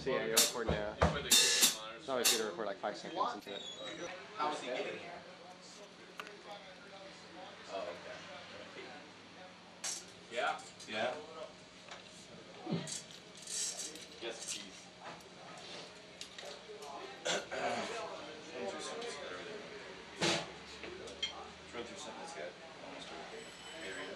So yeah, you're recording now. It's always good to record like 5 seconds into it. How was he getting here? Oh, okay. Yeah? Yeah? Yes, please. Run through some of this guy. Run through some of this guy. Almost okay. Maybe.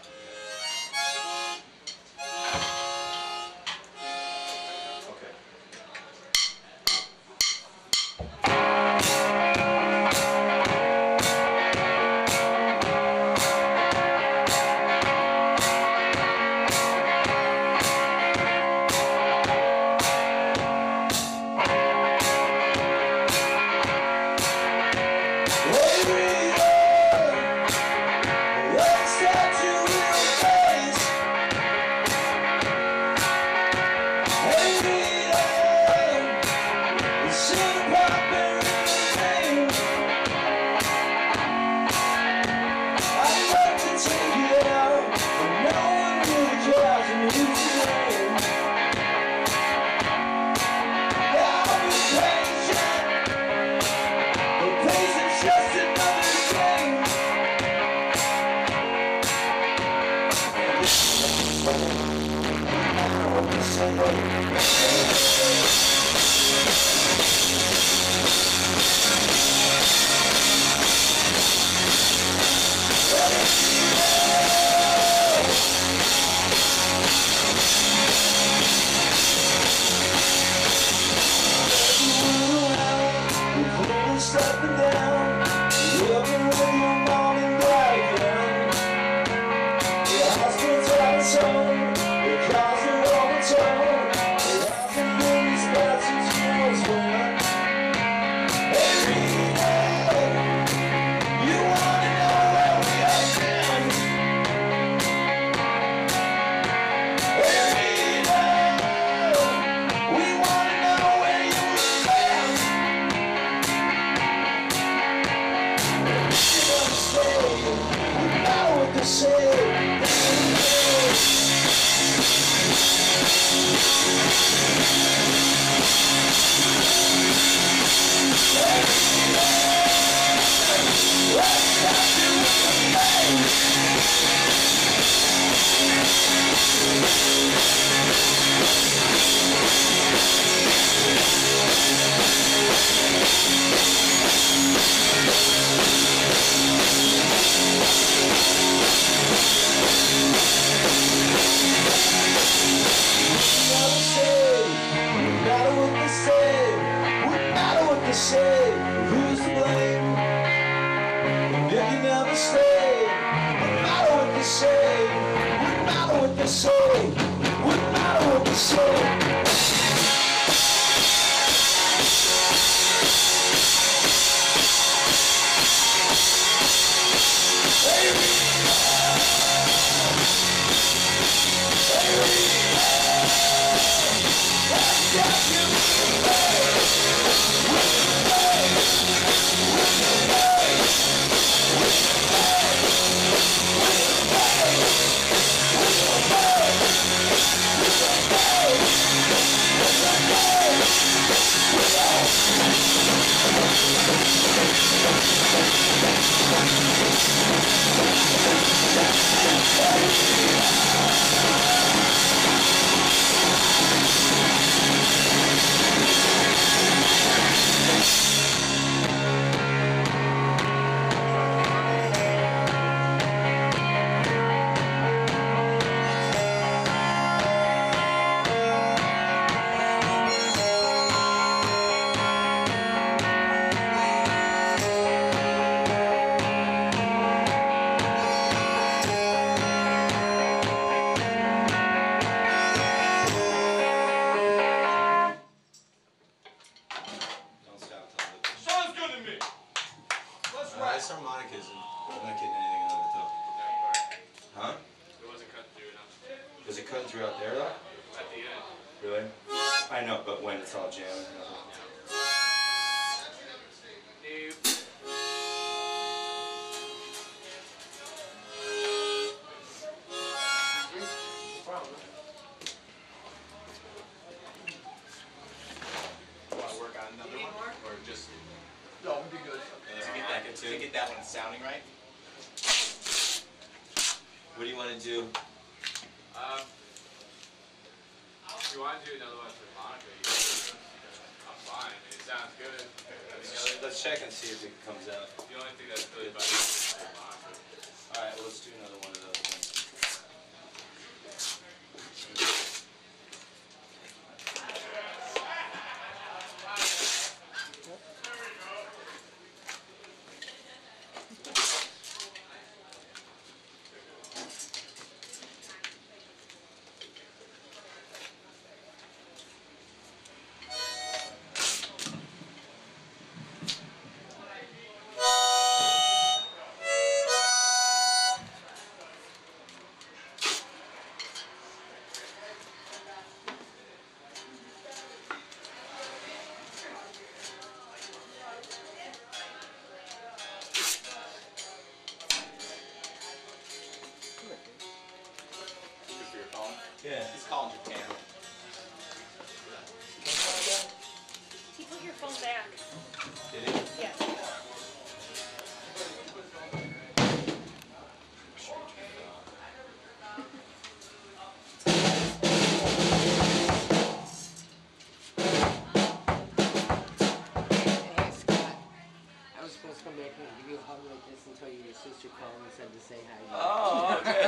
Nice harmonicas, and I'm not getting anything out of it though. Huh? It wasn't cut through enough. Was it cutting through out there though? At the end. Really? I know, but when it's all jamming. hit that when it's sounding right. What do you want to do? If you want to do another one for Monica, you can do it. I'm fine. I mean, it sounds good. Let's check and see if it comes out. The only thing that's really bad is Monica. Alright, well, let's do another one of those then. Good for your phone. Yeah. He's calling Japan. He put your phone back. Did it? Yes. Hey Scott, I was supposed to come back and give you a hug like this and tell you your sister called and said to say hi. Oh, okay.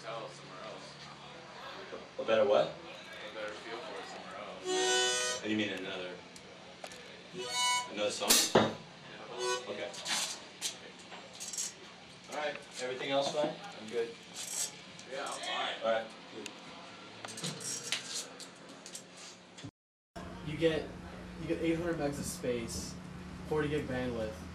tell somewhere else. A better what? A better feel for it somewhere else. What do you mean another song? Yeah. Okay. Alright, everything else fine? I'm good. Yeah, I'm fine. Alright. You get 800 megs of space, 40 gig bandwidth,